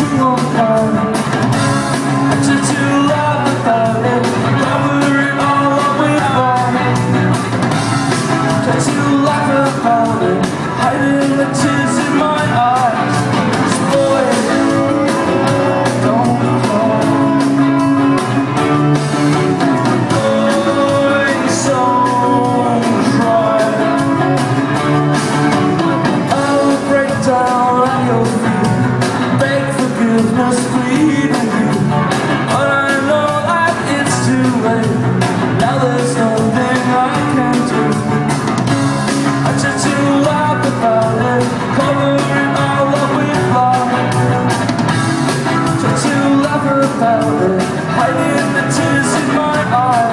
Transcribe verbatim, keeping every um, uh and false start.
you won't come. I tried to laugh about it, cover it all up with fun. Tried to laugh about it, hiding the tears in my eyes. Boy, don't cry. Boy, don't cry. I'll break down at your feet, beg forgiveness, plead with you. But I know that it's too late. Now there's nothing I can do. I tried to laugh about it, cover it all up with love. Tried to laugh about it, hiding the tears in my eyes.